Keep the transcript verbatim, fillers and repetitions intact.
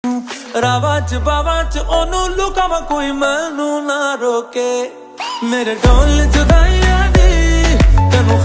रावां च बावां च ओनू लुकावां कोई मैनू ना रोके मेरे ढोल जुदाइयां दी तेनू